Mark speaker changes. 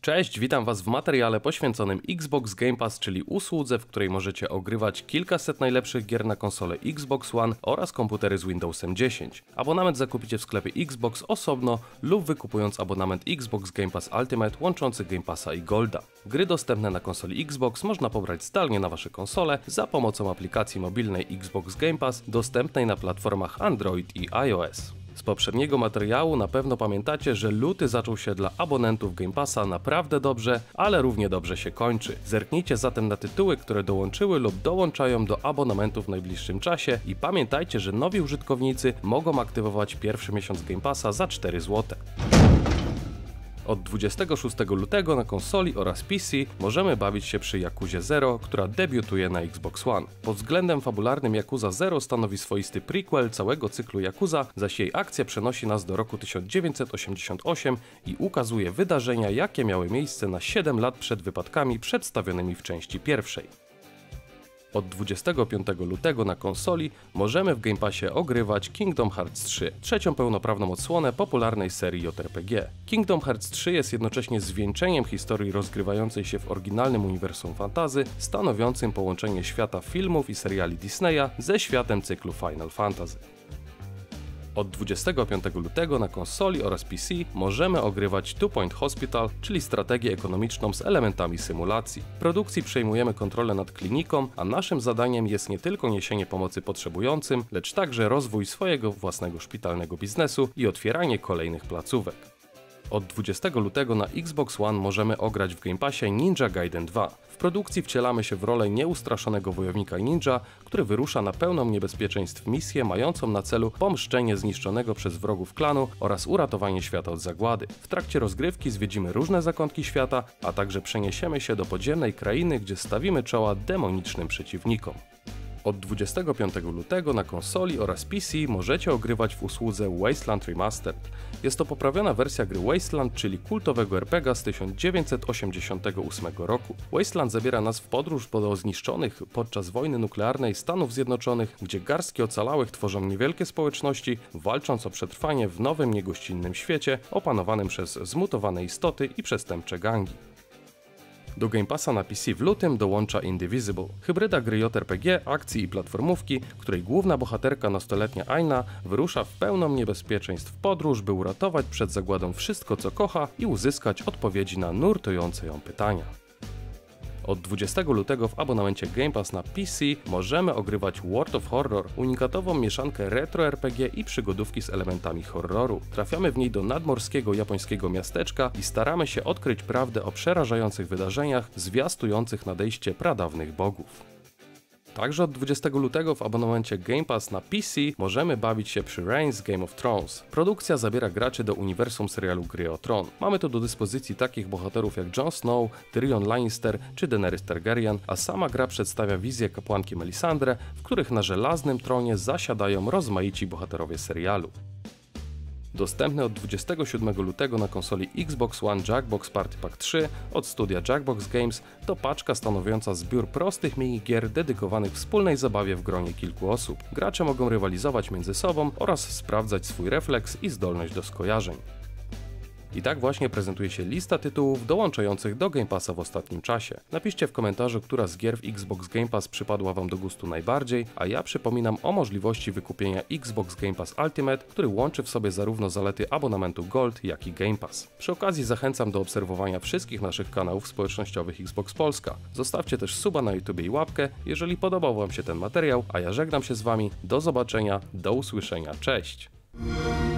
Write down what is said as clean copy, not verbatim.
Speaker 1: Cześć, witam Was w materiale poświęconym Xbox Game Pass, czyli usłudze, w której możecie ogrywać kilkaset najlepszych gier na konsole Xbox One oraz komputery z Windowsem 10. Abonament zakupicie w sklepie Xbox osobno lub wykupując abonament Xbox Game Pass Ultimate łączący Game Passa i Golda. Gry dostępne na konsoli Xbox można pobrać zdalnie na Wasze konsole za pomocą aplikacji mobilnej Xbox Game Pass dostępnej na platformach Android i iOS. Z poprzedniego materiału na pewno pamiętacie, że luty zaczął się dla abonentów Game Passa naprawdę dobrze, ale równie dobrze się kończy. Zerknijcie zatem na tytuły, które dołączyły lub dołączają do abonamentu w najbliższym czasie i pamiętajcie, że nowi użytkownicy mogą aktywować pierwszy miesiąc Game Passa za 4 zł. Od 26 lutego na konsoli oraz PC możemy bawić się przy Yakuzie 0, która debiutuje na Xbox One. Pod względem fabularnym Yakuza 0 stanowi swoisty prequel całego cyklu Yakuza, zaś jej akcja przenosi nas do roku 1988 i ukazuje wydarzenia, jakie miały miejsce na 7 lat przed wypadkami przedstawionymi w części pierwszej. Od 25 lutego na konsoli możemy w Game Passie ogrywać Kingdom Hearts 3, trzecią pełnoprawną odsłonę popularnej serii JRPG. Kingdom Hearts 3 jest jednocześnie zwieńczeniem historii rozgrywającej się w oryginalnym uniwersum fantasy, stanowiącym połączenie świata filmów i seriali Disneya ze światem cyklu Final Fantasy. Od 25 lutego na konsoli oraz PC możemy ogrywać Two Point Hospital, czyli strategię ekonomiczną z elementami symulacji. W produkcji przejmujemy kontrolę nad kliniką, a naszym zadaniem jest nie tylko niesienie pomocy potrzebującym, lecz także rozwój swojego własnego szpitalnego biznesu i otwieranie kolejnych placówek. Od 20 lutego na Xbox One możemy ograć w Game Passie Ninja Gaiden 2. W produkcji wcielamy się w rolę nieustraszonego wojownika ninja, który wyrusza na pełną niebezpieczeństw misję mającą na celu pomszczenie zniszczonego przez wrogów klanu oraz uratowanie świata od zagłady. W trakcie rozgrywki zwiedzimy różne zakątki świata, a także przeniesiemy się do podziemnej krainy, gdzie stawimy czoła demonicznym przeciwnikom. Od 25 lutego na konsoli oraz PC możecie ogrywać w usłudze Wasteland Remastered. Jest to poprawiona wersja gry Wasteland, czyli kultowego RPGa z 1988 roku. Wasteland zabiera nas w podróż do zniszczonych podczas wojny nuklearnej Stanów Zjednoczonych, gdzie garstki ocalałych tworzą niewielkie społeczności, walcząc o przetrwanie w nowym, niegościnnym świecie opanowanym przez zmutowane istoty i przestępcze gangi. Do Game Passa na PC w lutym dołącza Indivisible, hybryda gry JRPG, akcji i platformówki, której główna bohaterka nastoletnia Aina wyrusza w pełną niebezpieczeństw w podróż, by uratować przed zagładą wszystko co kocha i uzyskać odpowiedzi na nurtujące ją pytania. Od 20 lutego w abonamencie Game Pass na PC możemy ogrywać World of Horror, unikatową mieszankę retro RPG i przygodówki z elementami horroru. Trafiamy w niej do nadmorskiego japońskiego miasteczka i staramy się odkryć prawdę o przerażających wydarzeniach zwiastujących nadejście pradawnych bogów. Także od 20 lutego w abonamencie Game Pass na PC możemy bawić się przy Reigns Game of Thrones. Produkcja zabiera graczy do uniwersum serialu Gry o Tron. Mamy tu do dyspozycji takich bohaterów jak Jon Snow, Tyrion Lannister czy Daenerys Targaryen, a sama gra przedstawia wizję kapłanki Melisandre, w których na żelaznym tronie zasiadają rozmaici bohaterowie serialu. Dostępny od 27 lutego na konsoli Xbox One Jackbox Party Pack 3 od studia Jackbox Games to paczka stanowiąca zbiór prostych minigier dedykowanych wspólnej zabawie w gronie kilku osób. Gracze mogą rywalizować między sobą oraz sprawdzać swój refleks i zdolność do skojarzeń. I tak właśnie prezentuje się lista tytułów dołączających do Game Passa w ostatnim czasie. Napiszcie w komentarzu, która z gier w Xbox Game Pass przypadła Wam do gustu najbardziej, a ja przypominam o możliwości wykupienia Xbox Game Pass Ultimate, który łączy w sobie zarówno zalety abonamentu Gold, jak i Game Pass. Przy okazji zachęcam do obserwowania wszystkich naszych kanałów społecznościowych Xbox Polska. Zostawcie też suba na YouTube i łapkę, jeżeli podobał Wam się ten materiał, a ja żegnam się z Wami. Do zobaczenia, do usłyszenia, cześć!